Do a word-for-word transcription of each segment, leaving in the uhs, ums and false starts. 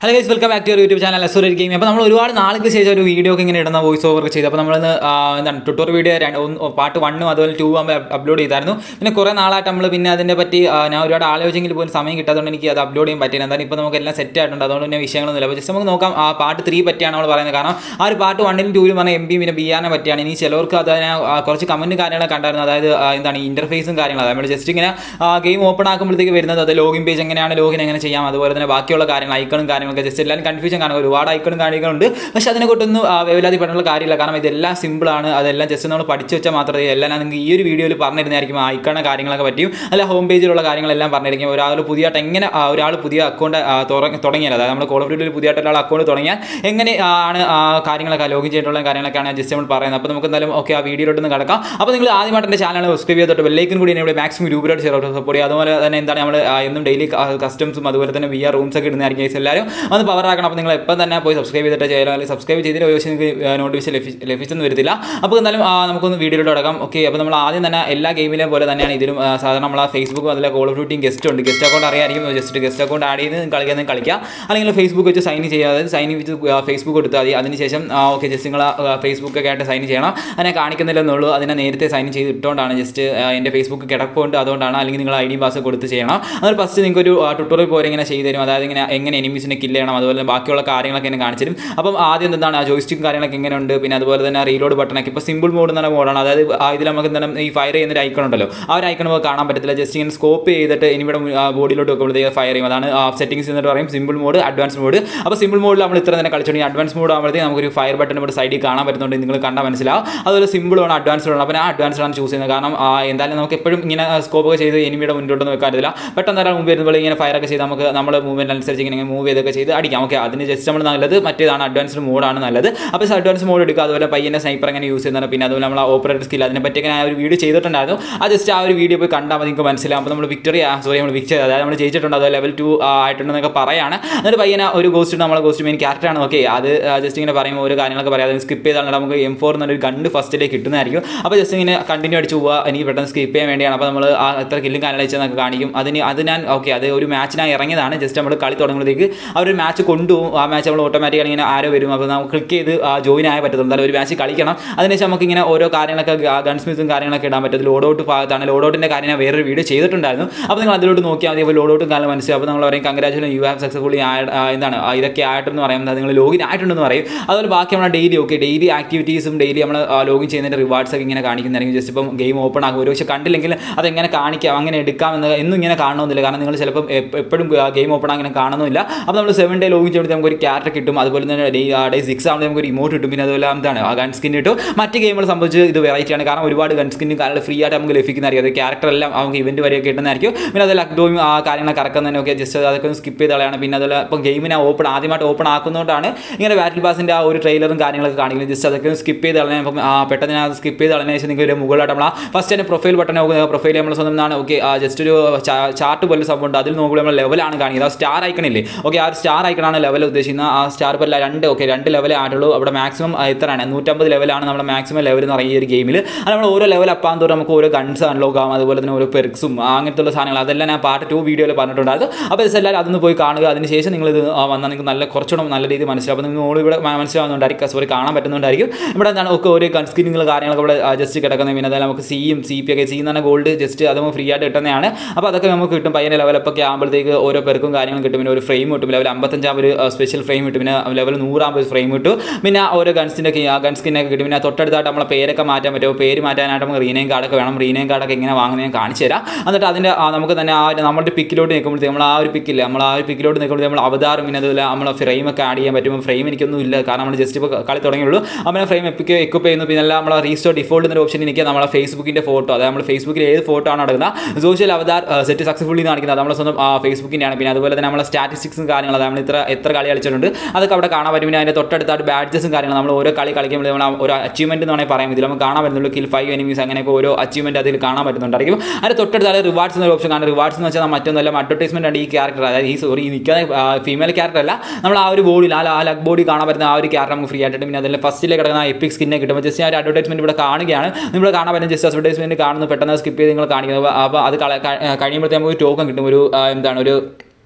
Hello guys, welcome back to your YouTube channel Asura Gaming. അപ്പോൾ നമ്മൾ ഒരുപാട് നാളുകൾക്ക് ശേഷം ഒരു വീഡിയോ ഒക്കെ ഇങ്ങനെ ഇടുന്ന വോയിസ് ഓവർ ഒക്കെ ചെയ്തു. അപ്പോൾ നമ്മൾ എന്താണ് ട്യൂട്ടോറിയൽ വീഡിയോ പാർട്ട് വണ്ണും അതുപോലെ ടൂ ആകുമ്പോൾ അപ്ലോഡ് ചെയ്തായിരുന്നു. പിന്നെ കുറേ നാളായിട്ട് നമ്മൾ പിന്നെ അതിനെ പറ്റി ഞാൻ ഒരുപാട് ആലോചിച്ചെങ്കിൽ പോലും സമയം കിട്ടാത്തതുകൊണ്ട് എനിക്ക് അത് അപ്ലോഡ് ചെയ്യാൻ പറ്റില്ല. എന്തായാലും ഇപ്പോൾ നമുക്ക് എല്ലാം സെറ്റ് ആയിട്ടുണ്ട്, അതുകൊണ്ട് തന്നെ വിഷയങ്ങളൊന്നുമില്ല. അപ്പോൾ ജസ്റ്റ് നമുക്ക് നോക്കാം ആ പാർട്ട് ത്രീ പറ്റിയാണ് നമ്മൾ പറയുന്നത്. കാരണം ആ ഒരു പാർട്ട് വണ്ണിലും ടൂവിലും പറഞ്ഞാൽ എം ബി പിന്നെ ബി ആറിനെ പറ്റിയാണ്. ഇനി ചിലവർക്ക് അതിനെ കുറച്ച് കമൻറ്റും കാര്യങ്ങളൊക്കെ കണ്ടായിരുന്നു. അതായത് എന്താണ് ഇൻ്റർഫേസും കാര്യങ്ങളും നമ്മൾ ജസ്റ്റ് ഇങ്ങനെ ഗെയിം ഓപ്പൺ ആക്കുമ്പോഴത്തേക്ക് വരുന്നത് അത് ലോഗിൻ പേജ് എങ്ങനെയാണ് ലോഗിൻ എങ്ങനെ ചെയ്യാം, അതുപോലെ തന്നെ ബാക്കിയുള്ള കാര്യങ്ങൾ ഐക്കണും കാര്യങ്ങളൊക്കെ ജസ്റ്റ് എല്ലാവരും കൺഫ്യൂഷൻ കാണുക. ഒരുപാട് ഐക്കണും കാര്യങ്ങളുണ്ട്, പക്ഷേ അതിനെ കൊണ്ടൊന്നും വേവലാതി പെടാനുള്ള കാര്യമില്ല. കാരണം ഇതെല്ലാം സിമ്പിളാണ്, അതെല്ലാം ജസ്റ്റ് നമ്മൾ പഠിച്ചു വെച്ചാൽ മാത്രമേ എല്ലാം നിങ്ങൾക്ക് ഈ ഒരു വീഡിയോയിൽ പറഞ്ഞിരുന്നായിരിക്കും. ഐക്കണ കാര്യങ്ങളൊക്കെ പറ്റിയും അല്ല ഹോം പേജിലുള്ള കാര്യങ്ങളെല്ലാം പറഞ്ഞിരിക്കും. ഒരാൾ പുതിയതായിട്ട് എങ്ങനെ ഒരാൾ പുതിയ അക്കൗണ്ട് തുടങ്ങിയാൽ, അതായത് നമ്മൾ കോൾ ഓഫ് ഡ്യൂട്ടിയിൽ പുതിയതായിട്ട് ഒരാൾ അക്കൗണ്ട് തുടങ്ങിയാൽ എങ്ങനെ ആണ് കാര്യങ്ങളൊക്കെ ലോഗിൻ ചെയ്തിട്ടുള്ള കാര്യങ്ങളൊക്കെയാണ് ജസ്റ്റ് നമ്മൾ പറയുന്നത്. അപ്പോൾ നമുക്ക് എന്തായാലും ഓക്കെ ആ വീഡിയോയിലോട്ട് കിടക്കാം. അപ്പോൾ നിങ്ങൾ ആദ്യമായിട്ട് എൻ്റെ ചാനൽ സബ്സ്ക്രൈബ് ചെയ്തിട്ട് ബെല്ലൈക്കൻ കൂടി ഇവിടെ മാക്സിമം ഗ്രൂപ്പിലോട്ട് ഷെയർ സപ്പോർട്ട് ചെയ്യുക. അതുപോലെ തന്നെ എന്താണ് നമ്മൾ എന്നും ഡെയിലി കസ്റ്റംസും അതുപോലെ തന്നെ വി ആർ റൂംസ് ഒക്കെ ഇടുന്നതായിരിക്കും. എല്ലാവരും ഒന്ന് പവർ ആക്കണം. അപ്പോൾ നിങ്ങൾ എപ്പം തന്നെ പോയി സബ്സ്ക്രൈബ് ചെയ്തിട്ട് ചെയ്യാം. അല്ലെങ്കിൽ സബ്സ്ക്രൈബ് ചെയ്തിട്ട് ഒരു നിങ്ങൾക്ക് നോട്ടിഫിക്കേഷൻ ലഭിച്ചെന്ന് വരത്തില്ല. അപ്പോൾ എന്തായാലും നമുക്കൊന്ന് വീഡിയോയിലോട്ട് കിടക്കാം. ഓക്കെ, അപ്പോൾ നമ്മൾ ആദ്യം തന്നെ എല്ലാ ഗെയിമിലെയും പോലെ തന്നെയാണ് ഇതിലും സാധാരണ നമ്മൾ ഫേസ്ബുക്കും അതിലെ കോൾ ഓഫ് ഡ്യൂട്ടിയും ഗസ്റ്റ് ഉണ്ട്. ഗസ്റ്റ് അക്കൗണ്ട് അറിയാമായിരിക്കും. ജസ്റ്റ് ഗസ്റ്റ് അക്കൗണ്ട് ആഡ് ചെയ്ത് കളിക്കാൻ കളിക്കുക, അല്ലെങ്കിൽ ഫേസ്ബുക്ക് വെച്ച് സൈൻ ചെയ്യുക. അതായത് സൈൻ വെച്ച് ഫേസ്ബുക്ക് കൊടുത്താൽ മതി. അതിനുശേഷം ഓക്കെ ജസ്റ്റ് നിങ്ങൾ ഫേസ്ബുക്കൊക്കെ ആയിട്ട് സൈൻ ചെയ്യണം. അതിനെ കാണിക്കുന്നില്ലെന്നുള്ളൂ. അതിനെ നേരത്തെ സൈൻ ചെയ്ത് ഇട്ടുകൊണ്ടാണ് ജസ്റ്റ് എൻ്റെ ഫേസ്ബുക്ക് കിടപ്പുണ്ട്, അതുകൊണ്ടാണ്. അല്ലെങ്കിൽ നിങ്ങൾ ഐ ഡി പാസ് കൊടുത്ത് ചെയ്യണം. അതിൽ ഫസ്റ്റ് നിങ്ങൾക്ക് ഒരു ട്യൂട്ടോറിയൽ പോലെ ഇങ്ങനെ ചെയ്തു തരും. അതായത് ഇങ്ങനെ എങ്ങനെ എനിമീസിനെ കില്ല് ചെയ്യണം, അതുപോലെ ബാക്കിയുള്ള കാര്യങ്ങളൊക്കെ എന്നെ കാണിച്ചു തരും. അപ്പം ആദ്യം എന്താണ് ആ ജോയിസ്റ്റിക്കും കാര്യങ്ങളൊക്കെ എങ്ങനെ ഉണ്ട്, പിന്നെ അതുപോലെ തന്നെ റീലോഡ് ബട്ടണൊക്കെ ഇപ്പോൾ സിമ്പിൾ മോഡ് എന്ന് പറഞ്ഞ മോഡാണ്. അതായത് ഇതിൽ നമുക്ക് എന്താണ് ഈ ഫയർ ചെയ്യുന്ന ഒരു ഐക്കൺ ഉണ്ടല്ലോ, ആ ഒരു ഐക്കൺ നമുക്ക് കാണാൻ പറ്റത്തില്ല. ജസ്റ്റ് ഇങ്ങനെ സ്കോപ്പ് ചെയ്തിട്ട് ഇനി ഇവിടെ ബോഡിയിലോട്ട് വെക്കുമ്പോഴത്തേക്ക് ഫയർ ചെയ്യും. അതാണ് സെറ്റിംഗ്സ് എന്നിട്ട് പറയും സിമ്പിൾ മോഡ്, അഡ്വാൻസ് മോഡ്. അപ്പോൾ സിമ്പിൾ മോഡിൽ നമ്മൾ ഇത്ര തന്നെ കളിച്ചോണ്ടെങ്കിൽ അഡ്വാൻസ് മോഡ് ആകുമ്പോഴത്തേക്ക് നമുക്കൊരു ഫയർ ബട്ടൺ ഇവിടെ സൈഡിൽ കാണാൻ പറ്റുന്നുണ്ട്. നിങ്ങൾ കണ്ടാൽ മനസ്സിലാവും. അതുപോലെ സിമ്പിളാണ് അഡ്വാൻസ്ഡ് ആണ്. അപ്പോൾ ആ അഡ്വാൻസ്ഡാണ് ചൂസ് ചെയ്യുന്നത്. കാരണം എന്തായാലും നമുക്ക് എപ്പോഴും ഇങ്ങനെ സ്കോപ്പ് ഒക്കെ ചെയ്ത് എനിമിയുടെ മുന്നോട്ടൊന്നും വെക്കാൻ പറ്റില്ല. പെട്ടെന്ന് ഒരാൾ മുമ്പ് വരുമ്പോൾ ഇങ്ങനെ ഫയറൊക്കെ ചെയ്ത് നമുക്ക് നമ്മുടെ മൂവ്മെൻറ്റ് അനുസരിച്ച് ഇങ്ങനെ മൂവ് ചെയ്തൊക്കെ ചെയ്ത് അടിക്കാം. ഓക്കെ, അതിന് ജസ്റ്റ് നമ്മൾ നല്ലത് മറ്റേതാണ്, അഡ്വാൻസ്ഡ് മോഡാണ് നല്ലത്. അപ്പോൾ അഡ്വാൻസ് മോഡ് എടുക്കുക. അതുപോലെ പയ്യൻ്റെ സ്നൈപ്പർ എങ്ങനെ യൂസ് ചെയ്യുന്നത്, പിന്നെ അതുപോലെ നമ്മൾ ഓപ്പറേറ്റർ സ്കിൽ അതിനെ പറ്റി ഞാൻ ഒരു വീഡിയോ ചെയ്തിട്ടുണ്ടായിരുന്നു. ആ ജസ്റ്റ് ആ ഒരു വീഡിയോ പോയി കണ്ടാൽ മതി, നിങ്ങൾക്ക് മനസ്സിലാവും. അപ്പോൾ നമ്മൾ വിക്ടറി സോറി നമ്മൾ വിക്ടറി അതായത് നമ്മൾ ജയിച്ചിട്ടുണ്ട്, അത് ലെവൽ ടു ആയിട്ടുണ്ടെന്നൊക്കെ പറയാണ്. എന്നിട്ട് പയ്യനെ ഒരു ഗോസ്റ്റ് നമ്മളെ ഗോസ്റ്റ് മെയിൻ ക്യാരക്ടറാണ്. ഓക്കെ, അത് ജസ്റ്റ് ഇങ്ങനെ പറയുമ്പോൾ ഒരു കാര്യങ്ങളൊക്കെ പറയാം. അത് സ്കിപ്പ് ചെയ്താൽ നമുക്ക് എം ഫോർ എന്നൊരു ഗണ്ട് ഫസ്റ്റിലേക്ക് കിട്ടുന്നതായിരിക്കും. അപ്പോൾ ജസ്റ്റ് ഇങ്ങനെ കണ്ടിന്യൂ അടിച്ച് പോവുക. എനിക്ക് പെട്ടെന്ന് സ്കിപ്പ് ചെയ്യാൻ വേണ്ടിയാണ്. അപ്പോൾ നമ്മൾ ആ എത്ര കില്ലും കാര്യങ്ങൾ വെച്ചെന്നൊക്കെ കാണിക്കും. അതിന് അത് ഞാൻ ഓക്കെ അത് ഒരു മാച്ചിനായി ഇറങ്ങിയതാണ്. ജസ്റ്റ് നമ്മൾ കളി തുടങ്ങുമ്പോഴത്തേക്ക് അവരൊരു മാച്ച് കൊണ്ടുപോകും. ആ മാച്ച് നമ്മൾ ഓട്ടോമാറ്റിക്കാണ് ഇങ്ങനെ ആരോ വരും. അപ്പോൾ നമുക്ക് ക്ലിക്ക് ചെയ്ത് ജോയിൻ ആയാൽ പറ്റത്തുള്ളൂ. എന്തായാലും ഒരു മാച്ച് കളിക്കണം. അതിനുശേഷം നമുക്ക് ഇങ്ങനെ ഓരോ കാര്യങ്ങളൊക്കെ ഗൺസ്മിത്തും കാര്യങ്ങളൊക്കെ ഇടാൻ പറ്റും. ലോഡൗട്ട് ഭാഗത്താണ്. ലോഡൗട്ടിൻ്റെ കാര്യം ഞാൻ വേറൊരു വീഡിയോ ചെയ്തിട്ടുണ്ടായിരുന്നു. അപ്പോൾ നിങ്ങൾ അതിലോട്ട് നോക്കിയാൽ മതി. അപ്പോൾ ലോഡൗട്ടും കാര്യം മനസ്സിലാവും. അപ്പോൾ നമ്മൾ പറയും കൺഗ്രാജുലേഷൻ യു ഹാവ് സക്സസ്ഫുള്ളി എന്താണ് ഇതൊക്കെ ആയിട്ടെന്ന് പറയുന്നത് നിങ്ങൾ ലോഗിൻ ആയിട്ടുണ്ടെന്ന് പറയും. അതുപോലെ ബാക്കി നമ്മൾ ഡെയിലി ഓക്കെ ഡെയിലി ആക്ടിവിറ്റീസും ഡെയിലി നമ്മൾ ലോഗിൻ ചെയ്യുന്നതിൻ്റെ റിവാർഡ്സ് ഒക്കെ ഇങ്ങനെ കാണിക്കുന്നതായിരിക്കും. ജസ്റ്റ് ഇപ്പം ഗെയിം ഓപ്പൺ ആകും. ഒരു പക്ഷേ കണ്ടില്ലെങ്കിൽ അതെങ്ങനെ കാണിക്കാം, അങ്ങനെ എടുക്കാമെന്ന് എന്നും ഇങ്ങനെ കാണണമെന്നില്ല. കാരണം നിങ്ങൾ ചിലപ്പം എപ്പോഴും ഗെയിം ഓപ്പൺ അങ്ങനെ കാണുന്നില്ല. അപ്പോൾ നമ്മൾ സെവൻ ഡേ ലോഗിൻ ചെയ്യുമ്പോൾ നമുക്ക് ഒരു ക്യാരക്ടർ കിട്ടും. അതുപോലെ തന്നെ ഡേ ഡേ സിക്സ് ആകുമ്പോൾ നമുക്ക് ഒരു ഇമോട്ട് കിട്ടും. പിന്നെ അതുപോലെ എന്താണ് ആ ഗൺ സ്കിൻ കിട്ടും. മറ്റ് ഗെയിമുകൾ സംബന്ധിച്ച് ഇത് വെറൈറ്റിയാണ്. കാരണം ഒരുപാട് ഗൺ സ്കിന്നും കാര്യങ്ങൾ ഫ്രീ ആയിട്ട് നമുക്ക് ലഭിക്കുന്നതായിരിക്കും. അത് ക്യാരക്ടർ എല്ലാം നമുക്ക് ഇവന്റ് വരെയൊക്കെ കിട്ടുന്നതായിരിക്കും. പിന്നെ അത് ലക്ഡോയും ആ കാര്യങ്ങളൊക്കെ കറക്കുന്നതിനൊക്കെ ജസ്റ്റ് അതൊക്കെ ഒന്ന് സ്കിപ്പ് ചെയ്ത് കളയാണ്. പിന്നെ അതുപോലെ ഇപ്പം ഗെയിമിനെ ഓപ്പൺ ആദ്യമായിട്ട് ഓപ്പൺ ആക്കുന്നതുകൊണ്ടാണ് ഇങ്ങനെ ബാറ്റിൽ പാസിൻ്റെ ആ ഒരു ട്രെയിലറും കാര്യങ്ങളൊക്കെ കാണിക്കുന്നത്. ജസ്റ്റ് അതൊക്കെ സ്കിപ്പ് ചെയ്ത് കളയാൻ. അപ്പം പെട്ടെന്ന് ഞാൻ സ്കിപ്പ് ചെയ്ത് കളഞ്ഞ ശേഷം നിങ്ങൾക്ക് ഒരു മുകളിലായിട്ട് നമ്മൾ ആ ഫസ്റ്റ് തന്നെ പ്രൊഫൈൽ ബട്ടൺ നോക്കുക. പ്രൊഫൈൽ നമ്മൾ സ്വന്തം എന്നാണ് ഓക്കെ ജസ്റ്റ് ഒരു ചാർട്ട് പോലെ സംഭവം ഉണ്ട്. അതിൽ നോക്കുമ്പോൾ നമ്മൾ ലെവലാണ് കാണിക്കുന്നത്. ആ സ്റ്റാർ ഐക്കണില്ലേ, ഓക്കെ ആ സ്റ്റാർ ഐക്കണാണ് ലെവൽ ഉദ്ദേശിക്കുന്നത്. ആ സ്റ്റാർ പോലെ രണ്ട് ഓക്കെ രണ്ട് ലെവലേ ആയിട്ടുള്ളൂ. അവിടെ മാക്സിമം എത്രയാണ് നൂറ്റമ്പത് ലെവലാണ് നമ്മുടെ മാക്സിമം ലെവൽ എന്ന് പറയുന്ന ഈ ഒരു ഗെയിമിൽ. അത് നമ്മൾ ഓരോ ലെവൽ അപ്പാൻ തോറും നമുക്ക് ഓരോ ഗൺസ് അൺലോക്ക് ആകും. അതുപോലെ തന്നെ ഓരോ പെർക്സും അങ്ങനത്തെ ഉള്ള സാധനങ്ങൾ അതെല്ലാം ഞാൻ പാർട്ട് ടു വീഡിയോയിൽ പറഞ്ഞിട്ടുണ്ടായിരുന്നു. അപ്പോൾ ജസ്റ്റ് എല്ലാവരും അതൊന്ന് പോയി കാണുക. അതിനുശേഷം നിങ്ങൾ ഇത് വന്നാൽ നിങ്ങൾക്ക് നല്ല കുറച്ചുകൂടെ നല്ല രീതിയിൽ മനസ്സിലാവും. അപ്പോൾ നിങ്ങൾ ഇവിടെ മനസ്സിലാവുന്നുണ്ടായിരിക്കും, സോറി കാണാൻ പറ്റുന്നുണ്ടായിരിക്കും. ഇവിടെ എന്താണ് ഒക്കെ ഓരോ ഗൺസ്കിന്നുകൾ കാര്യങ്ങളൊക്കെ ഇവിടെ ജസ്റ്റ് കിടക്കുന്നത്. പിന്നെ അതെല്ലാം നമുക്ക് സിയും സി പി ഒക്കെ സി എന്ന് പറഞ്ഞാൽ ഗോൾഡ് ജസ്റ്റ് അത് നമുക്ക് ഫ്രീ ആയിട്ട് കിട്ടുന്നതാണ്. അപ്പോൾ അതൊക്കെ നമുക്ക് കിട്ടും. പയ്യൻ്റെ ലെവലപ്പൊക്കെ ആകുമ്പോഴത്തേക്ക് ഓരോ പേർക്കും കാര്യങ്ങളും കിട്ടും. പിന്നെ ഒരു ഫ്രെയിം കിട്ടും. ലെവൽ അമ്പത്തഞ്ചാം ഒരു സ്പെഷ്യൽ ഫ്രെയിം കിട്ടും. പിന്നെ ലെവൽ നൂറാകുമ്പോൾ ഫ്രെയിം കിട്ടും. പിന്നെ ഓരോ ഗൺസിൻ്റെ ഗൺ സ്കിന്നൊക്കെ കിട്ടും. പിന്നെ തൊട്ടടുത്തായിട്ട് നമ്മളെ പേരൊക്കെ മാറ്റാൻ പറ്റും. പേര് മാറ്റാനായിട്ട് നമുക്ക് റീനെയിം കാർഡൊക്കെ വേണം. റീനെയിം കാർഡൊക്കെ എങ്ങനെ വാങ്ങുന്നത് ഞാൻ കാണിച്ചു തരാം. എന്നിട്ട് അതിൻ്റെ നമുക്ക് തന്നെ ആ നമ്മുടെ പിക്കിലോട്ട് നിൽക്കുമ്പോഴത്തേക്ക് നമ്മൾ ആ ഒരു പിക്കില്ല നമ്മൾ ആ ഒരു പിക്കിലോട്ട് നിൽക്കുമ്പോഴത്തേക്ക് നമ്മൾ അവതാറും പിന്നെ അതുപോലെ നമ്മൾ ഫ്രെയിമൊക്കെ ആഡ് ചെയ്യാൻ പറ്റും. ഫ്രെയിം എനിക്കൊന്നും ഇല്ല, കാരണം നമ്മൾ ജസ്റ്റ് ഇപ്പോൾ കളി തുടങ്ങിയുള്ളൂ. അങ്ങനെ ഫ്രെയിം എപ്പിക്ക് എക്വിപ്പ് ചെയ്യുന്നു. പിന്നെ എല്ലാം നമ്മളെ റീസ്റ്റോർ ഡിഫോൾട്ട് എന്നൊരു ഓപ്ഷൻ എനിക്ക് നമ്മളെ ഫേസ്ബുക്കിൻ്റെ ഫോട്ടോ, അതായത് നമ്മൾ ഫേസ്ബുക്കിൽ ഏത് ഫോട്ടോ ആണ് നടക്കുന്നത് സോഷ്യൽ അവതാർ സെറ്റ് സക്സസ്ഫുള്ളി കാണിക്കുന്നത് നമ്മളെ സ്വന്തം ഫേസ്ബുക്കിൻ്റെയാണ്. പിന്നെ അതുപോലെ തന്നെ നമ്മളെ സ്റ്റാറ്റിസ്റ്റിക്സും കാര്യങ്ങളും നമ്മൾ ഇത്ര എത്ര കളി കളിച്ചിട്ടുണ്ട് അതൊക്കെ അവിടെ കാണാൻ പറ്റും. പിന്നെ അതിൻ്റെ തൊട്ടടുത്തായിട്ട് ബാഡ്ജസും കാര്യങ്ങളും നമ്മൾ ഓരോ കളി കളിക്കുമ്പോൾ നമ്മൾ ഒരു അച്ചീവ്മെൻറ്റ് എന്ന് വേണമെങ്കിൽ പറയാം. ഇതിൽ നമുക്ക് കാണാൻ പറ്റുന്നുള്ളൂ കിൽ ഫൈവ് എനിമീസ് അങ്ങനെയൊക്കെ ഓരോ അച്ചീവ്മെൻറ്റ് അതിൽ കാണാൻ പറ്റുന്നുണ്ടായിരിക്കും. അതിന് തൊട്ടടുത്തായിട്ട് റിവാർഡ്സ് എന്നൊരു ഓപ്ഷൻ കാണാം. റിവാർഡ്സ് എന്ന് വെച്ചാൽ മറ്റൊന്നല്ല അഡ്വർടൈസ്മെൻറ്റ് ആണ് ഈ ക്യാരക്ടർ, അതായത് ഈ സോറി ഈ നിൽക്കുന്ന ഫീമെയിൽ ക്യാരക്ടർ അല്ല, നമ്മൾ ആ ഒരു ബോഡി ആ ആ ലഗ് ബോഡി കാണാൻ പറ്റുന്ന ആ ഒരു ക്യാരക്ടർ നമുക്ക് ഫ്രീ ആയിട്ട്. പിന്നെ അതിൽ ഫസ്റ്റിലേക്ക് കിടക്കുന്ന എപ്പിക് സ്കിന്നെ കിട്ടുമ്പോൾ ജസ്റ്റ് ആ ഒരു അഡ്വർടൈസ്മെൻറ്റ് ഇവിടെ കാണുകയാണ്. നിങ്ങൾ കാണാൻ പറ്റുന്ന ജസ്റ്റ് അഡ്വർടൈസ്മെൻറ്റ് കാണുന്നു, പെട്ടെന്ന് സ്കിപ്പ് ചെയ്ത് നിങ്ങൾ കാണിക്കുന്നത്. അപ്പോൾ അത് കഴിയുമ്പോഴത്തേക്ക് നമുക്ക് ടോക്കൺ കിട്ടും. ഒരു എന്താണ് ഒരു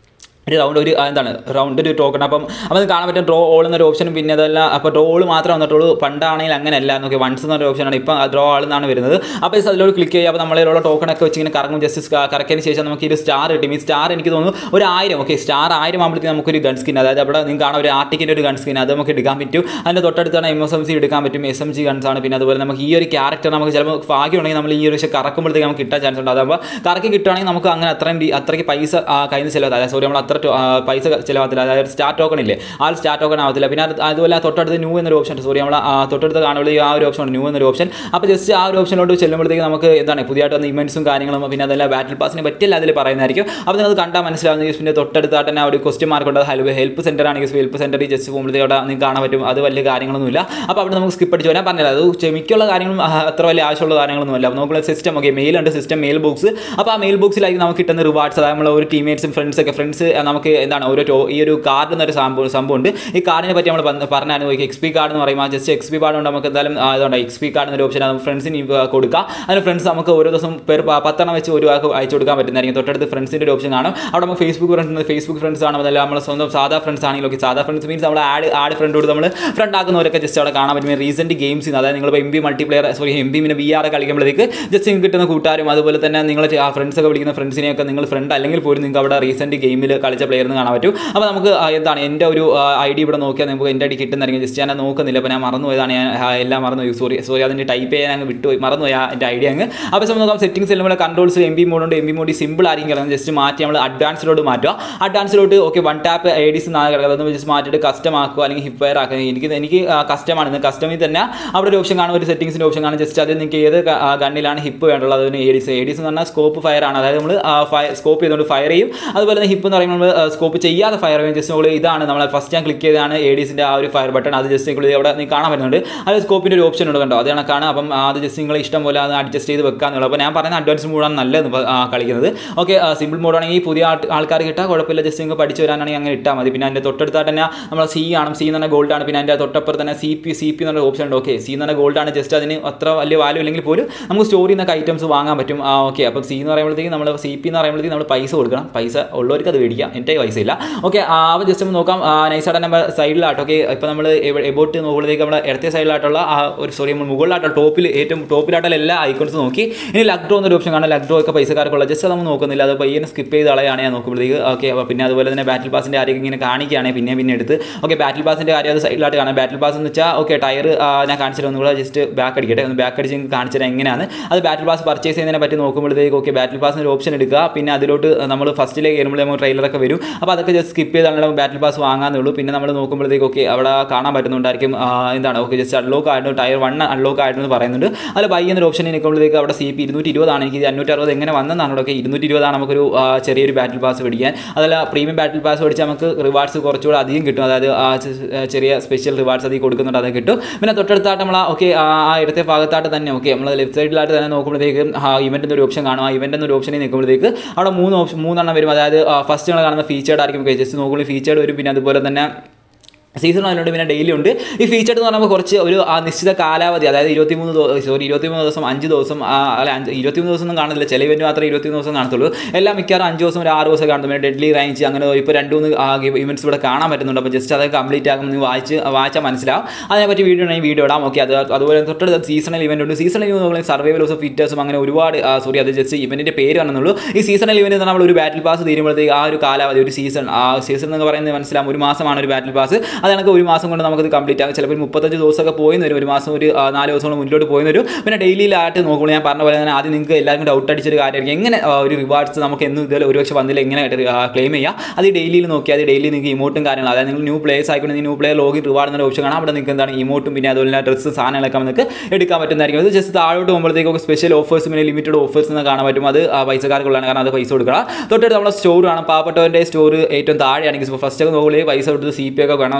ഒരു റൗണ്ട് ഒരു എന്താണ് റൗണ്ട് ഒരു ടോക്കൺ അപ്പം അപ്പോൾ കാണാൻ പറ്റും ഡ്രോ ഓൾ എന്നൊരു ഓപ്ഷനും പിന്നെ അതല്ല അപ്പോൾ ഡ്രോ ഓൾ മാത്രമേ വന്നിട്ടുള്ളൂ പണ്ടാണെങ്കിൽ അങ്ങനെയല്ല നോക്കി വൺസ് എന്നൊരു ഓപ്ഷനാണ് ഇപ്പം ഡ്രോ ആൾ എന്നാണ് വരുന്നത് അപ്പോൾ അതിലോട് ക്ലിക്ക് ചെയ്യുക അപ്പോൾ നമ്മളിലുള്ള ടോക്കണൊക്കെ വെച്ച് ഇങ്ങനെ കറങ്ങും ജസ്റ്റ് കറക്കിയതിന് ശേഷം നമുക്ക് ഈ ഒരു സ്റ്റാർ കിട്ടും ഈ സ്റ്റാർ എനിക്ക് തോന്നുന്നു ഒരു ആയിരം ഓക്കെ സ്റ്റാർ ആയിരം ആകുമ്പോഴത്തേക്ക് നമുക്കൊരു ഗൺ സ്കിൻ അതായത് അവിടെ നിങ്ങൾക്ക് കാണാൻ ഒരു ആർട്ടിക്കിൻ്റെ ഒരു ഗൺ സ്കിൻ അത് നമുക്ക് എടുക്കാൻ പറ്റും അതിൻ്റെ തൊട്ടടുത്താണ് എം എസ് എം സി എടുക്കാൻ പറ്റും എസ് എം ജി ഗൺസ് ആണ് പിന്നെ അതുപോലെ നമുക്ക് ഈ ഒരു ക്യാരക്ടർ നമുക്ക് ചിലപ്പോൾ ഭാഗ്യമുണ്ടെങ്കിൽ നമ്മൾ ഈ ഒരു പക്ഷേ കറക്കുമ്പോഴത്തേക്ക് നമുക്ക് കിട്ടാൻ ചാൻസ് ഉണ്ട് അതാകുമ്പോൾ കറക്കി കിട്ടുകയാണെങ്കിൽ നമുക്ക് അങ്ങനെ അത്രയും അത്രയ്ക്ക് പൈസ കയ്യിൽ നിന്ന് ചിലവ് അതായത് സോറി നമ്മൾ അത്ര പൈസ ചിലവാകത്തില്ല അതായത് സ്റ്റാർ ടോക്കൺ ഇല്ലേ ആ ഒരു സ്റ്റാർ ടോക്കൺ ആവത്തില്ല പിന്നെ അതുപോലെ തൊട്ടടുത്ത് ന്യൂ എന്നൊരു ഓപ്ഷൻ സോറി നമ്മൾ തൊട്ടടുത്ത് കാണുമ്പോൾ ആ ഒരു ഓപ്ഷൻ ന്യൂ എന്നൊരു ഓപ്ഷൻ അപ്പോൾ ജസ്റ്റ് ആ ഒരു ഓപ്ഷനിലോട്ട് ചെല്ലുമ്പോഴത്തേക്ക് നമുക്ക് എന്താണ് പുതിയതായിട്ട് വന്ന ഇവൻസും കാര്യങ്ങളും പിന്നെ അതെല്ലാം ബാറ്റിൽ പാസിനെ പറ്റില്ല അതിൽ പറയുന്നതായിരിക്കും അപ്പോൾ നിങ്ങൾക്ക് കണ്ടാൽ മനസ്സിലാവുന്ന പിന്നെ തൊട്ടടുത്തായിട്ട് തന്നെ ഒരു ക്വസ്റ്റ്യൻ മാർക്ക് ഉണ്ട് ഹെൽപ്പ് ഹെൽപ്പ് സെൻറ്റർ ആണെങ്കിൽ ഹെൽപ്പ് സെൻറ്ററിൽ ജസ്റ്റ് പോകുമ്പോഴത്തേക്ക് അവിടെ നിങ്ങൾക്ക് കാണാൻ പറ്റും അത് വലിയ കാര്യങ്ങളൊന്നുമില്ല അപ്പോൾ അവിടെ നമുക്ക് സ്കിപ്പ് അടിച്ച് വരാൻ പറഞ്ഞില്ല അത് മിക്കുള്ള കാര്യങ്ങളും അത്ര വലിയ ആവശ്യമുള്ള കാര്യങ്ങളൊന്നുമില്ല അപ്പോൾ നോക്കുമ്പോൾ സിസ്റ്റം ഓക്കെ മെയിൽ ഉണ്ട് സിസ്റ്റം മെയിൽ ബോക്സ് അപ്പോൾ ആ മെയിൽ ബോക്സിലായിരിക്കും നമുക്ക് കിട്ടുന്ന റിവാർഡ്സ് അതായത് നമ്മൾ ഒരു ടീമേറ്റ്സും ഫ്രണ്ട്സൊക്കെ ഫ്രണ്ട്സ് നമുക്ക് എന്താണ് ഒരു ഈ ഒരു കാർഡ് എന്നൊരു സംഭവം സംഭവമുണ്ട് ഈ കാർഡിനെ പറ്റി നമ്മൾ പറഞ്ഞായിരുന്നു എക്സ് പി കാർഡ് എന്ന് പറയുമ്പോൾ ജസ്റ്റ് എക്സ് പി കാർഡ് കൊണ്ട് നമുക്ക് എന്തായാലും അതുകൊണ്ട് എക്സ് പി കാർഡ് എന്നൊരു ഓപ്ഷൻ നമുക്ക് ഫ്രണ്ട്സിന് കൊടുക്കുക അതിന് ഫ്രണ്ട്സ് നമുക്ക് ഓരോ ദിവസം പേർ പത്തെണ്ണം വെച്ച് ഒരു ആൾക്ക് അയച്ചു കൊടുക്കാൻ പറ്റുന്നതായിരിക്കും തൊട്ടടുത്ത് ഫ്രണ്ട്സിൻ്റെ ഒരു ഓപ്ഷൻ കാണും അവിടെ നമുക്ക് ഫേസ്ബുക്ക് ഫ്രണ്ട്സ് ഫേസ്ബുക്ക് ഫ്രണ്ട്സ് ആണ് അതല്ല നമ്മൾ സ്വന്തം സാധാ ഫ്രണ്ട്സ് ആണെങ്കിലും ഓക്കെ സാധാ ഫ്രണ്ട്സ് മീൻസ് നമ്മൾ ആഡ് ആഡ് ഫ്രണ്ടോട് നമ്മൾ ഫ്രണ്ട് ആക്കുന്നവരൊക്കെ ജസ്റ്റ് അവിടെ കാണാൻ പറ്റും റീസെൻറ്റ് ഗെയിംസ് അതായത് നിങ്ങൾ M B multiplayer sorry M B പിന്നെ വി ആർ കളിക്കുമ്പോഴത്തേക്ക് ജസ്റ്റ് നിങ്ങൾക്ക് കിട്ടുന്ന കൂട്ടുകാരും അതുപോലെ തന്നെ നിങ്ങൾ ആ ഫ്രണ്ട്സൊക്കെ വിളിക്കുന്ന ഫ്രണ്ട്സിനെയൊക്കെ നിങ്ങൾ ഫ്രണ്ട് അല്ലെങ്കിൽ പോലും നിങ്ങൾക്ക് അവിടെ റീസെൻറ്റ് ഗെയിമിൽ കളിച്ച പ്ലെയറിന് കാണാൻ പറ്റും അപ്പോൾ നമുക്ക് എന്താണ് എൻ്റെ ഒരു ഐ ഡി ഇവിടെ നോക്കിയാൽ നമുക്ക് എൻ്റെ ഐ ഡി കിട്ടുന്നതായിരിക്കും ജസ്റ്റ് ഞാൻ നോക്കുന്നില്ല അപ്പോൾ ഞാൻ മറന്നുപോയതാണ് ഞാൻ എല്ലാം മറന്നുപോയി സോറി സോറി അതിൻ്റെ ടൈപ്പ് ചെയ്യാൻ അങ്ങ് വിട്ടുപോയി മറന്നുപോയി എൻ്റെ ഐ ഡി അങ്ങ് അപ്പോൾ നമ്മൾ നോക്കാം സെറ്റിംഗ്സ് എല്ലാം കൺട്രോൾസ് എം ബി മോഡുണ്ട് എം ബി മോഡി സിമ്പിൾ ആയിരിക്കും കിടക്കുന്നത് ജസ്റ്റ് മാറ്റി നമ്മൾ അഡ്വാൻസിലോട്ട് മാറ്റുക അഡ്വാൻസിലോട്ട് okay one tap IDs നാല് കിടക്കുന്നത് അതൊന്ന് ജസ്റ്റ് മാറ്റിയിട്ട് കസ്റ്റം ആക്കുക അല്ലെങ്കിൽ ഹിപ്പ് ഫയർ ആക്കുക എനിക്ക് എനിക്ക് കസ്റ്റമാണ് കസ്റ്റമിൽ തന്നെ അവിടെ ഒരു ഓപ്ഷൻ കാണും ഒരു സെറ്റിംഗ്സിൻ്റെ ഓപ്ഷൻ കാണും ജസ്റ്റ് അത് നിങ്ങൾക്ക് ഏത് ഗണ്ണിലാണ് ഹിപ്പ് വേണ്ടുള്ളത് അതിന് എ ഡീസ് എ ഡീസ് എന്ന് പറഞ്ഞാൽ സ്കോപ്പ് ഫയർ ആണ് അതായത് നമ്മൾ ഫയർ സ്കോപ്പ് ചെയ്തുകൊണ്ട് ഫയർ ചെയ്യും അതുപോലെ തന്നെ ഹിപ്പ് എന്ന് പറയുമ്പോൾ നമ്മൾ സ്കോപ്പ് ചെയ്യാതെ ഫയർ ചെയ്യും ജസ്റ്റ് നമ്മൾ ഇതാണ് നമ്മൾ ഫസ്റ്റ് ഞാൻ ക്ലിക്ക് ചെയ്താണ് എ ഡീസിൻ്റെ ആ ഒരു ഫയർ ബട്ടൺ അത് ജസ്റ്റ് നിങ്ങൾ അവിടെ നിങ്ങൾക്ക് കാണാൻ പറ്റുന്നുണ്ട് അത് സ്കോപ്പിൻ്റെ ഒരു ഓപ്ഷൻ ഉണ്ട് കണ്ടോ അത് കണക്കാണ് അപ്പം അത് ജസ്റ്റ് നിങ്ങൾ ഇഷ്ടം പോലെ അത് അഡ്ജസ്റ്റ് ചെയ്ത് വെക്കാന്നുള്ളത് അപ്പോൾ ഞാൻ പറയുന്ന അഡ്വാൻസ് മോഡാണ് നല്ലത് കളിക്കുന്നത് ഓക്കെ സിമ്പിൾ മോഡാണെങ്കിൽ പുതിയ ആൾക്കാർ കിട്ടാൻ കുഴപ്പമില്ല ജസ്റ്റ് നിങ്ങൾ പഠിച്ചു വരാനാണെങ്കിൽ അങ്ങനെ ഇട്ടാൽ മതി പിന്നെ അതിൻ്റെ തൊട്ടടുത്തായിട്ട് തന്നെ നമ്മൾ സി ആണ് സി എന്ന് പറഞ്ഞാൽ ഗോൾഡ് ആണ് പിന്നെ അതിൻ്റെ തൊട്ടപ്പുറത്ത് തന്നെ സി പി സി പി എന്നുള്ള ഓപ്ഷൻ ഉണ്ട് ഓക്കെ സി എന്ന് പറഞ്ഞാൽ ഗോൾഡ് ആണ് ജസ്റ്റ് അതിന് അത്ര വലിയ വാല്യൂ ഇല്ലെങ്കിൽ പോലും നമുക്ക് സ്റ്റോറിൽ നിന്നൊക്കെ ഐറ്റംസ് വാങ്ങാൻ പറ്റും ഓക്കെ അപ്പം സി എന്ന് പറയുമ്പോഴത്തേക്ക് നമ്മൾ സി പി എന്ന് പറയുമ്പോഴത്തേക്ക് നമ്മൾ പൈസ കൊടുക്കണം പൈസ ഉള്ളവർക്ക് അത് മേടിക്കാം എൻ്റെ പൈസ ഇല്ല ഓക്കെ അപ്പോൾ ജസ്റ്റ് ഒന്ന് നോക്കാം നൈസായിട്ട് നമ്മൾ സൈഡിലാട്ടോ ഓക്കെ ഇപ്പോൾ നമ്മൾ എബോട്ട് നോക്കുമ്പോഴത്തേക്ക് നമ്മുടെ ഇടത്തെ സൈഡിലായിട്ടുള്ള ആ ഒരു സോറി നമ്മൾ മുകളിലായിട്ടുള്ള ടോപ്പിൽ ഏറ്റവും ടോപ്പിലായിട്ടുള്ള എല്ലാ ഐക്കൺസ് നോക്കി ഇനി ലഗ് ഡ്രോ എന്നൊരു ഓപ്ഷൻ കാണാം ലഗ് ഡ്രോ ഒക്കെ പൈസക്കാർക്കുള്ള ജസ്റ്റ് നമ്മൾ നോക്കുന്നില്ല അത് പയ്യനെ സ്കിപ്പ് ചെയ്ത് കളയാണ് ഞാൻ നോക്കുമ്പോഴത്തേക്ക് ഓക്കെ അപ്പോൾ പിന്നെ അതുപോലെ തന്നെ ബാറ്റിൽ പാസിൻ്റെ കാര്യം ഇങ്ങനെ കാണിക്കുകയാണെങ്കിൽ പിന്നെ പിന്നെ എടുത്ത് ഓക്കെ ബാറ്റിൽ പാസിൻ്റെ കാര്യം അത് സൈഡിലായിട്ട് കാണാം ബാറ്റിൽ പാസ് എന്ന് വെച്ചാൽ ഓക്കെ ടയർ ഞാൻ കാണിച്ചിട്ട് ഒന്നുകൂടെ ജസ്റ്റ് ബാക്ക് അടിക്കട്ടെ ഒന്ന് ബാക്ക് അടിച്ച് കാണിച്ചിട്ട് എങ്ങനെയാണ് അത് ബാറ്റിൽ പാസ് പർച്ചേസ് ചെയ്യുന്നതിനെ പറ്റി നോക്കുമ്പോഴത്തേക്ക് ഓക്കെ ബാറ്റിൽ പാസിൻ്റെ ഒരു ഓപ്ഷൻ എടുക്കുക പിന്നെ അതിലോട്ട് നമ്മൾ ഫസ്റ്റിലേക്ക് കയറുമ്പോൾ നമുക്ക് ട്രെയിലറൊക്കെ വരും അപ്പോൾ അതൊക്കെ ജസ്റ്റ് സ്കിപ്പ് ചെയ്താണ് ബാറ്റിൽ പാസ് വാങ്ങാന്നേ ഉള്ളൂ പിന്നെ നമ്മൾ നോക്കുമ്പോഴത്തേക്ക് ഓക്കെ അവിടെ കാണാൻ പറ്റുന്നുണ്ടായിരിക്കും എന്താണ് ഓക്കെ ജസ്റ്റ് അൺലോക്ക് ആയിരുന്നു ടയർ വൺ അൺലോക്ക് ആയിരുന്നു പറയുന്നുണ്ട് അതിൽ ബൈ എന്നൊരു ഓപ്ഷൻ നിൽക്കുമ്പോഴത്തേക്ക് അവിടെ സി പി ഇരുന്നൂറ്റി ഇരുപതാണ് എനിക്ക് അഞ്ഞൂറ്റി അറുപത് എങ്ങനെ വന്നതാണ് ഒക്കെ ഇരുന്നൂറ്റി ഇരുപതാണ് നമുക്കൊരു ചെറിയൊരു ബാറ്റിൽ പാസ് മേടിക്കാൻ അതല്ല പ്രീമിയം ബാറ്റിൽ പാസ് മേടിച്ചാൽ നമുക്ക് റിവാർഡ്സ് കുറച്ചുകൂടെ അധികം കിട്ടും അതായത് ചെറിയ സ്പെഷ്യൽ റിവാർഡ്സ് അധികം കൊടുക്കുന്നുണ്ട് അത് കിട്ടും പിന്നെ തൊട്ടടുത്തായിട്ട് നമ്മൾ ഓക്കെ ആ ഇടത്തെ ഭാഗത്തായിട്ട് തന്നെ ഓക്കെ നമ്മൾ ലെഫ്റ്റ് സൈഡിലായിട്ട് തന്നെ നോക്കുമ്പോഴത്തേക്ക് ആ ഇവൻ്റ് എന്നൊരു ഓപ്ഷൻ കാണും ആ ഇവൻ്റ് എന്നൊരു ഓപ്ഷനിൽ നിൽക്കുമ്പോഴത്തേക്ക് അവിടെ മൂന്ന് ഓപ്ഷൻ മൂന്നെണ്ണം വരും അതായത് ഫസ്റ്റ് നമ്മൾ കാണുന്ന ഫീച്ചേർഡ് ആയിരിക്കും ജസ്റ്റ് നോക്കുമ്പോൾ ഫീച്ചേർഡ് വരും പിന്നെ അതുപോലെ തന്നെ സീസൺ അതിലുണ്ട് പിന്നെ ഡെയിലി ഉണ്ട് ഈ ഫീച്ചേർഡ് എന്ന് പറയുമ്പോൾ കുറച്ച് ഒരു നിശ്ചിത കാലാവധി അതായത് ഇരുപത്തിമൂന്ന് സോറി ഇരുപത്തിമൂന്ന് ദിവസം അഞ്ച് ദിവസം അല്ല അഞ്ച് ഇരുപത്തിമൂന്ന് ദിവസം ഒന്നും കാണത്തില്ല ചില ഇവൻറ്റ് മാത്രമേ ഇരുപത്തിമൂന്ന് ദിവസം കാണത്തുള്ളൂ എല്ലാം മിക്കവാറും അഞ്ച് ദിവസം ഒരു ആറ് ദിവസം കാണുന്നു പിന്നെ ഡെഡ്ലി റേഞ്ച് അങ്ങനെ ഇപ്പോൾ രണ്ട് മൂന്ന് ഇവൻറ്റ്സ് ഇവിടെ കാണാൻ പറ്റുന്നുണ്ട് അപ്പോൾ ജസ്റ്റ് അതൊക്കെ കംപ്ലീറ്റ് ആകുമ്പോൾ നിങ്ങൾ വായിച്ച് വായിച്ചാൽ മനസ്സിലാവും അതിനെപ്പറ്റി വീഡിയോ ഉണ്ടെങ്കിൽ വീഡിയോ ഇടാം ഓക്കെ അത് അതുപോലെ തൊട്ടടുത്ത് സീസണൽ ഇവൻ്റ് ഉണ്ട് സീസണൽ ഇവൻ്റ് സർവൈവൽ ഓഫ് ഫിറ്റേഴ്സും അങ്ങനെ ഒരുപാട് സോറി അത് ജസ്റ്റ് ഇവൻറ്റിൻ്റെ പേര് വന്നെന്നുള്ളൂ ഈ സീസണൽ ഇവൻറ്റ് നമ്മൾ ഒരു ബാറ്റിൽ പാസ് തീരുമ്പോഴത്തേക്ക് ആ ഒരു കാലാവധി ഒരു സീസൺ ആ സീസൺ എന്നൊക്കെ പറയുന്നത് മനസ്സിലാവും ഒരു മാസമാണ് ഒരു ബാറ്റിൽ പാസ് അത് കണക്ക് ഒരു മാസം കൊണ്ട് നമുക്കത് കംപ്ലീറ്റ് ആകും ചിലപ്പോൾ മുപ്പത്തഞ്ച് ദിവസമൊക്കെ പോയി വരും ഒരു മാസം ഒരു നാല് ദിവസം കൊണ്ട് മുന്നോട്ട് പോയി വരും പിന്നെ ഡെയിലിയിലായിട്ട് നോക്കുമ്പോൾ ഞാൻ പറഞ്ഞ പോലെ തന്നെ ആദ്യം നിങ്ങൾക്ക് എല്ലാവർക്കും ഡൗട്ട് അടിച്ചൊരു കാര്യമായിരിക്കും എങ്ങനെ ഒരു റിവാർഡ്സ് നമുക്ക് എന്നും ഇതുപോലെ ഒരുപക്ഷെ വന്നില്ല എങ്ങനെ ക്ലെയിം ചെയ്യാം അത് ഈ ഡെയിലിയിൽ നോക്കിയാൽ അത് ഡെയിലി നിങ്ങൾക്ക് ഇമോട്ടും കാര്യങ്ങളും അതായത് നിങ്ങൾ ന്യൂ പ്ലേയേഴ്സ് ആയിക്കൊണ്ട് ന്യൂ പ്ലെയർ ലോഗിൻ റിവാർഡ് എന്നൊരു ഓപ്ഷൻ കാണാം അവിടെ നിങ്ങൾക്ക് എന്താണ് ഇമോട്ടും പിന്നെ അതുപോലെ ഡ്രസ്സ് സാധനങ്ങളൊക്കെ നമുക്ക് എടുക്കാൻ പറ്റുന്നതായിരിക്കും അത് ജസ്റ്റ് താഴോട്ട് പോകുമ്പോഴത്തേക്കൊക്കെ സ്പെഷ്യൽ ഓഫേഴ്സ് പിന്നെ ലിമിറ്റഡ് ഓഫേഴ്സ് എന്ന് കാണാൻ പറ്റും അത് പൈസക്കാർക്കുള്ളതാണ് കാരണം അത് പൈസ കൊടുക്കണം തൊട്ടടുത്ത് നമ്മുടെ സ്റ്റോർ ആണ് പാവപ്പെട്ടവൻ്റെ സ്റ്റോർ ഏറ്റവും താഴെയാണെങ്കിൽ ഫസ്റ്റ് ഒക്കെ നോക്കുമ്പോൾ പൈസ കൊടുത്ത് സി പി ഒക്കെ വേണം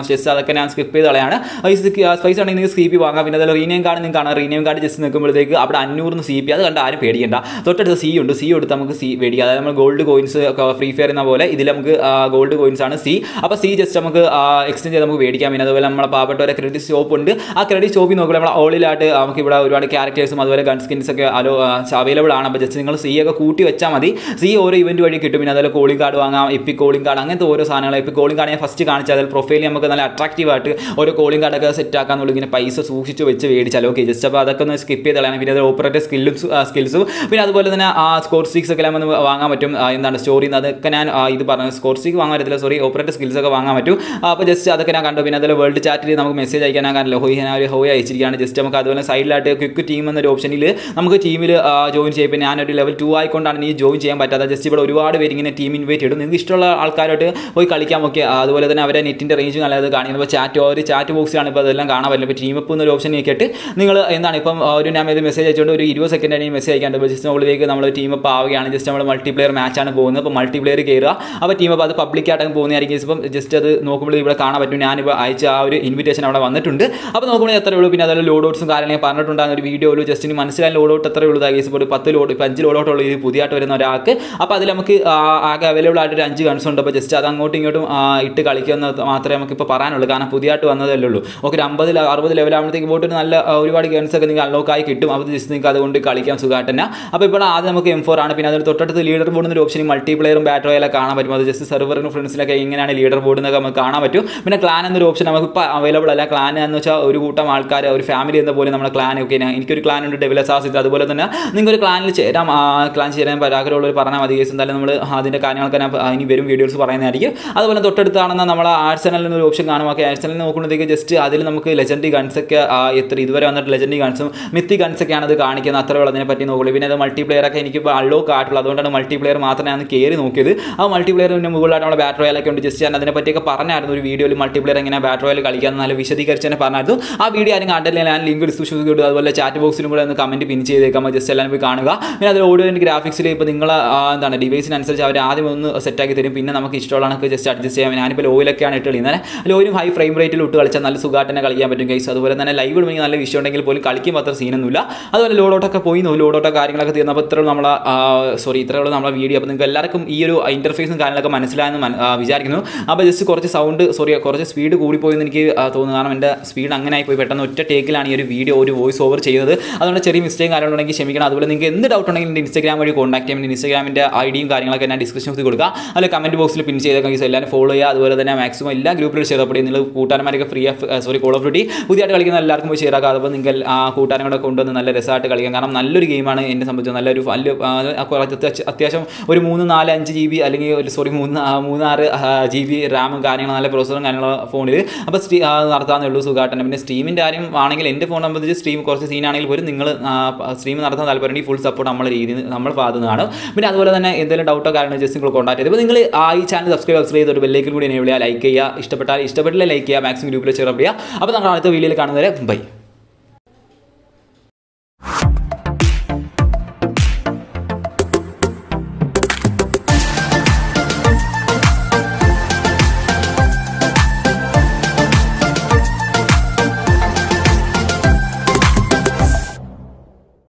ചെസ് അതൊക്കെ ഞാൻ സ്കിപ്പ് ചെയ്ത് കളയാണ്. സ്പൈസ് ആണെങ്കിൽ നിങ്ങൾക്ക് സി പി വാങ്ങാം. പിന്നെ അതുപോലെ റീനെയിം കാർഡ് നിങ്ങൾക്ക് കാണാം. റീനെയിം കാർഡ് ജസ്റ്റ് നിൽക്കുമ്പോഴത്തേക്ക് അവിടെ അഞ്ഞൂറിന് സി പി അത് കണ്ട് ആരും പേടിക്കേണ്ട. തൊട്ടടുത്ത് സി ഉണ്ട്. സി എടുത്ത് നമുക്ക് സി മേടിക്കാം. അതായത് നമ്മൾ ഗോൾഡ് കോയിൻസ് ഫ്രീ ഫയർ എന്ന പോലെ ഇതിൽ നമുക്ക് ഗോൾഡ് കോയിൻസ് ആണ് സി. അപ്പോൾ സി ജസ്റ്റ് നമുക്ക് എക്സ്റ്റെൻഡ് ചെയ്ത് നമുക്ക് മേടിക്കാം. പിന്നെ അതുപോലെ നമ്മളെ പാവപ്പെട്ട ഒരു ക്രെഡിറ്റ് ഷോപ്പ് ഉണ്ട്. ആ ക്രെഡിറ്റ് ഷോപ്പിൽ നോക്കുമ്പോൾ നമ്മൾ ഓളിലായിട്ട് നമുക്ക് ഇവിടെ ഒരുപാട് ക്യാരക്ടേഴ്സും അതുപോലെ ഗൺ സ്കിൻസ് ഒക്കെ അലോ അവൈലബിൾ ആണ്. അപ്പോൾ ജസ്റ്റ് നിങ്ങൾ സി ഒക്കെ കൂട്ടി വെച്ചാൽ മതി. സി ഓരോ ഇവന്റ് വഴി കിട്ടും. പിന്നെ അതുപോലെ കോളിംഗ് കാർഡ് വാങ്ങാം, എപ്പിക് കോളിംഗ് കാർഡ്, അങ്ങനത്തെ ഓരോ സാധനങ്ങൾ. എപ്പിക് കോളിംഗ് കാർഡ് ഞാൻ ഫസ്റ്റ് കാണിച്ചാൽ അതിൽ പ്രൊഫൈലിൽ നമുക്ക് നല്ല അട്രാക്റ്റീവ് ആയിട്ട് ഓരോ കോളിംഗ് കാർഡൊക്കെ സെറ്റ് ആക്കാന്നുള്ളൂ. ഇങ്ങനെ പൈസ സൂക്ഷിച്ച് വെച്ച് മേടിച്ചാൽ ഓക്കെ. ജസ്റ്റ് അപ്പോൾ അതൊക്കെ ഒന്ന് സ്കിപ്പ് ചെയ്ത് കളയാം. പിന്നെ അത് ഓപ്പറേറ്റർ സ്കില്ലും സ്കിൽസും പിന്നെ അതുപോലെ തന്നെ ആ സ്കോർ സ്റ്റിക്സ് ഒക്കെ നമുക്ക് വാങ്ങാൻ പറ്റും. എന്താണ് സ്റ്റോറി അതൊക്കെ ഞാൻ ഇത് പറഞ്ഞു. സ്കോർ സ്റ്റിക്ക് വാങ്ങാൻ പറ്റില്ല, സോറി, ഓപ്പറേറ്റർ സ്കിൽസ് ഒക്കെ വാങ്ങാൻ പറ്റും. അപ്പോൾ ജസ്റ്റ് അതൊക്കെ ഞാൻ കണ്ടു. പിന്നെ അതുപോലെ വേൾഡ് ചാറ്റിൽ നമുക്ക് മെസ്സേജ് അയക്കാൻ കാണില്ല. ഹോയ് ഞാൻ ഒരു ഹോയ് അയച്ചിരിക്കുകയാണ്. ജസ്റ്റ് നമുക്ക് അതുപോലെ സൈഡിലായിട്ട് ക്വിക്ക് ടീം എന്നൊരു ഓപ്ഷനിൽ നമുക്ക് ടീമിൽ ജോയിൻ ചെയ്യും. പിന്നെ ഞാനൊരു ലെവൽ ടു ആയിക്കൊണ്ടാണ് ഈ ജോയിൻ ചെയ്യാൻ പറ്റാത്ത. ജസ്റ്റ് ഇവിടെ ഒരുപാട് പേര് ഇങ്ങനെ ടീം ഇൻവൈറ്റ് ഇടും. നിങ്ങൾക്ക് ഇഷ്ടമുള്ള ആൾക്കാരോട്ട് പോയി കളിക്കാൻ ഒക്കെ. അതുപോലെ തന്നെ അവരെ നെറ്റിൻ്റെ റേഞ്ച് നല്ലത് കാണിക്കുന്നത്. ഇപ്പോൾ ചാറ്റ് ഒരു ചാറ്റ് ബോക്സിലാണ് ഇപ്പോൾ അതെല്ലാം കാണാൻ പറ്റില്ല. ഇപ്പോൾ ടീം അപ്പ് എന്നൊരു ഓപ്ഷൻ കേട്ട് നിങ്ങൾ എന്താണ് ഇപ്പം ഒരു ഞാൻ ഇത് മെസ്സേജ് അയച്ചുകൊണ്ട് ഒരു ഇരുപത് സെക്കൻഡ് ആണെങ്കിൽ മെസ്സേജ് അയക്കാണ്ട് ജസ്റ്റ് മുകളിലേക്ക് നമ്മൾ ടീം അപ്പ് ആവുകയാണ്. ജസ്റ്റ് നമ്മൾ മൾട്ടിപ്ലെയർ മാച്ചാണ് പോകുന്നത്. അപ്പോൾ മൾട്ടിപ്ലെയർ കയറുക. അപ്പോൾ ടീം അപ്പ് അത് പബ്ലിക്കായിട്ടങ്ങ് പോകുന്നതായിരിക്കും. ഇപ്പം ജസ്റ്റ് അത് നോക്കുമ്പോൾ ഇവിടെ കാണാൻ പറ്റും. ഞാനിപ്പോൾ അയച്ച ആ ഒരു ഇൻവിറ്റേഷൻ അവിടെ വന്നിട്ടുണ്ട്. അപ്പോൾ നോക്കുമ്പോൾ എത്ര ഉള്ളൂ. പിന്നെ അതുപോലെ ലോഡ് ഔട്ട്സും കാര്യങ്ങളും പറഞ്ഞിട്ടുണ്ടാകുന്ന ഒരു വീഡിയോ ഒരു ജസ്റ്റ് മനസ്സിലായ ലോഡ് ഔട്ട് എത്ര ഉള്ളൂ. കേസ് ഇപ്പോൾ ഒരു പത്ത് ലോഡ് ഇപ്പോൾ അഞ്ച് ലോഡ് ഔട്ടുള്ളൂ ഇത് പുതിയതായിട്ട് വരുന്ന ഒരാൾക്ക്. അപ്പോൾ അതിൽ നമുക്ക് ആകെ അവൈലബിൾ ആയിട്ട് ഒരു അഞ്ച് ഗൺസ് ഉണ്ട്. അപ്പോൾ ജസ്റ്റ് അത് അങ്ങോട്ടും ഇങ്ങോട്ടും ഇട്ട് കളിക്കുന്ന മാത്രമേ നമുക്കിപ്പോൾ പറയാനുള്ളൂ. കാരണം പുതിയതായിട്ട് വന്നതല്ലേ ഉള്ളൂ. ഓക്കെ, ഒരു അമ്പത് അറുപത് ലെവലാകുമ്പോഴത്തേക്ക് പോയിട്ട് നല്ല ഒരുപാട് ഗൺസ് ഒക്കെ നിങ്ങൾക്ക് അൺലോക്ക് ആയി കിട്ടും. അപ്പോൾ ജസ്റ്റ് നിങ്ങൾക്ക് അതുകൊണ്ട് കളിക്കാൻ സുഖമായിട്ട് തന്നെ. അപ്പോൾ ഇപ്പോൾ ആദ്യം നമുക്ക് എം ഫോർ ആണ്. പിന്നെ അതിന് തൊട്ടടുത്ത് ലീഡർ ബോർഡ് എന്നൊരു ഓപ്ഷൻ മൾട്ടിപ്ലെയറും ബാറ്റ് റോയലൊക്കെ കാണാൻ പറ്റും. അത് ജസ്റ്റ് സെർവറിനും ഫ്രണ്ട്സിലൊക്കെ എങ്ങനെയാണ് ലീഡർ ബോർഡ് എന്നൊക്കെ നമുക്ക് കാണാൻ പറ്റും. പിന്നെ ക്ലാൻ എന്നൊരു ഓപ്ഷൻ നമുക്ക് ഇപ്പോൾ അവൈലബിൾ അല്ല. ക്ലാൻ എന്ന് വെച്ചാൽ ഒരു കൂട്ടം ആൾക്കാർ ഒരു ഫാമിലി എന്ന പോലെ നമ്മുടെ ക്ലാൻ ഒക്കെ. എനിക്കൊരു ക്ലാൻ ഉണ്ട്, ഡെവിൽ അസാസിൻ. അതുപോലെ തന്നെ നിങ്ങൾക്കൊരു ക്ലാനിൽ ചേരാം. ക്ലാൻ ചേരാൻ പരാഗ്രഹമുള്ളവർ പറഞ്ഞാൽ മതി. കേസ് എന്തായാലും നമ്മൾ അതിൻ്റെ കാര്യങ്ങളൊക്കെ ഞാൻ ഇനി വരും വീഡിയോസ് പറയുന്നതായിരിക്കും. അതുപോലെ തൊട്ടടുത്താണെന്ന് നമ്മൾ ആഴ്സണൽ എന്നൊരു ഓപ്ഷൻ കാണും. ഓക്കെ, ആഴ്സണലിൽ നോക്കുമ്പോഴത്തേക്ക് ജസ്റ്റ് അതിൽ നമുക്ക് ലെജൻഡറി ഗൺസൊക്കെ എത്ര ഇതുവരെ വന്നിട്ട് ലെജൻഡറി ഗൺസും മിത്തി ഗൺസൊക്കെയാണ് അത് കാണിക്കുന്നത്. അത്ര ഉള്ളതിനെ പറ്റി നോക്കുള്ളൂ. പിന്നെ അത് മൾട്ടിപ്ലെയർ ഒക്കെ എനിക്ക് ഇപ്പോൾ അൺലോക്ക് ആയിട്ടുള്ളൂ. അതുകൊണ്ടാണ് മൾട്ടിപ്ലെയർ മാത്രമേ ഞാൻ കയറി നോക്കിയത്. ആ മൾട്ടിപ്ലെയറിന് മുകളിലായിട്ട് നമ്മുടെ ബാറ്റ് റോയലൊക്കെ ഉണ്ട്. ജസ്റ്റ് ഞാൻ അതിനെ പറ്റിയൊക്കെ പറഞ്ഞായിരുന്നു ഒരു വീഡിയോയിൽ. മൾട്ടിപ്ലെയർ എങ്ങനെ ബാറ്റ് റോയൽ കളിക്കാൻ നല്ല വിശദീകരിച്ച് തന്നെ പറഞ്ഞായിരുന്നു. ആ വീഡിയോ ആരും കണ്ടില്ല. ഞാൻ ലിങ്ക് ഡിസ്ക്രിപ്ഷനിൽ ഇടും. അതുപോലെ ചാറ്റ് ബോക്സിലും കൂടെ ഒന്ന് കമൻറ്റ് പിൻ ചെയ്തേക്കാം. ജസ്റ്റ് എല്ലാവരും പോയി കാണുക. പിന്നെ അതിൽ ഓഡിയോ ഗ്രാഫിക്സിൽ ഇപ്പോൾ നിങ്ങൾ എന്താണ് ഡിവൈസിനനുസരിച്ച് അവർ ആദ്യം ഒന്ന് സെറ്റാക്കി തരും. പിന്നെ നമുക്ക് ഇഷ്ടമുള്ളതൊക്കെ ജസ്റ്റ് അഡ്ജസ്റ്റ് ചെയ്യാം. ഞാനിപ്പോൾ ലോയിലൊക്കെയാണ് ഇട്ട് കളിക്കുന്നത്. ലോയിലും ഹൈ ഫ്രെയിം റേറ്റിൽ ഇട്ട് കളിച്ചാൽ നല്ല സുഖമായിട്ട് തന്നെ കളിക്കാൻ പറ്റും ഗൈസ്. അതുപോലെ തന്നെ ലൈവ് ഇടുമെങ്കിൽ നല്ല വിഷയം ഉണ്ടെങ്കിൽ പോലും കളിക്കുമ്പോൾ അത്ര സീനൊന്നുമില്ല. അതുപോലെ ലോഡൗട്ടൊക്കെ പോയി ലോഡൗട്ടോ കാര്യങ്ങളൊക്കെ തീർന്നപ്പോൾ ഇത്രയുള്ള നമ്മളെ സോറി ഇത്രയുള്ള നമ്മളെ വീഡിയോ. അപ്പോൾ നിങ്ങൾക്ക് എല്ലാവർക്കും ഈ ഒരു ഇൻ്റർഫേസും കാര്യങ്ങളൊക്കെ മനസ്സിലായെന്ന് വിചാരിക്കുന്നു. അപ്പോൾ ജസ്റ്റ് കുറച്ച് സൗണ്ട് സോറി കുറച്ച് സ്പീഡ് കൂടിപ്പോയെന്ന് എനിക്ക് തോന്നുന്നു. കാരണം എൻ്റെ സ്പീഡ് അങ്ങനെ ആയിപ്പോയി. പെട്ടെന്ന് ഒറ്റ ടേക്കിലാണ് ഈ ഒരു വീഡിയോ ഒരു വോയിസ് ഓവർ ചെയ്തത്. അതുകൊണ്ട് ചെറിയ മിസ്റ്റേക്കും കാര്യങ്ങളുണ്ടെങ്കിൽ ക്ഷമിക്കണം. അതുപോലെ നിങ്ങൾക്ക് എന്ത് ഡൗട്ട് ഉണ്ടെങ്കിൽ എൻ്റെ ഇൻസ്റ്റാഗ്രാം വഴി കോൺടാക്ട് ചെയ്യാൻ. ഇൻസ്റ്റാഗ്രാമിൻ്റെ ഐഡിയും കാര്യങ്ങളൊക്കെ ഞാൻ ഡിസ്ക്രിപ്ഷനിൽ കൊടുക്കുക. അതിൽ കമൻറ്റ് ബോക്സിൽ പിൻ ചെയ്തേക്കാം. എല്ലാവരും ഫോളോ ചെയ്യുക. അതുപോലെ തന്നെ മാക്സിമം എല്ലാ ഗ്രൂപ്പിലും ഷെയർ ചെയ്യപ്പെടും. നിങ്ങൾ കൂട്ടുകാരന്മാരൊക്കെ free of sorry call of duty പുതിയതായിട്ട് കളിക്കുന്ന എല്ലാവർക്കും പോയി ഷെയർ ആക്കുക. അതുപോലെ നിങ്ങൾ ആ കൂട്ടുകാരങ്ങളെ കൊണ്ടുവന്ന് നല്ല രസമായിട്ട് കളിക്കാം. കാരണം നല്ലൊരു ഗെയിമാണ് എന്നെ സംബന്ധിച്ച്. നല്ലൊരു വലിയ അത്യാവശ്യം ഒരു മൂന്ന് നാല് അഞ്ച് ജി ബി അല്ലെങ്കിൽ ഒരു സോറി മൂന്ന് മൂന്നാറ് ജി ബി റാമും കാര്യങ്ങളും നല്ല പ്രോസസ്സറും കാര്യങ്ങളും ഫോണിൽ. അപ്പോൾ സ്ട്രീ നടത്താനേ ഉള്ളൂ സുഖമായിട്ട് തന്നെ. പിന്നെ സ്ട്രീമിൻ്റെ കാര്യം ആണെങ്കിൽ എൻ്റെ ഫോൺ സംബന്ധിച്ച് സ്ട്രീം കുറച്ച് സീനാണെങ്കിൽ പോലും നിങ്ങൾ സ്ട്രീം നടത്താൻ താല്പര്യമുണ്ടെങ്കിൽ ഫുൾ സപ്പോർട്ട് നമ്മളെ രീതിയിൽ നമ്മൾ ഭാഗത്തുനിന്ന് കാണും. പിന്നെ അതുപോലെ തന്നെ എന്തെങ്കിലും ഡൗട്ടോ കാര്യങ്ങൾ ജസ്റ്റ് നിങ്ങൾ കോൺടാക്ട് ചെയ്ത്. ഇപ്പോൾ നിങ്ങൾ ആ ഈ ചാനൽ സബ്സ്ക്രൈബ് സബ്സ്ക്രൈബ് ചെയ്ത് ഒരു ബെല്ലേക്കും കൂടി എനേബിൾ ചെയ്യുക, ലൈക്ക് ചെയ്യുക, ഇഷ്ടപ്പെട്ടാൽ ഇഷ്ടപ്പെട്ടില്ല ലൈക്ക് ചെയ്യുക, മാക്സിമം ഗ്രൂപ്പിൽ ഷെയർ ചെയ്യുക. അപ്പോൾ നമ്മൾ അടുത്ത വീഡിയോയിൽ കാണുന്നവരെ ബൈ.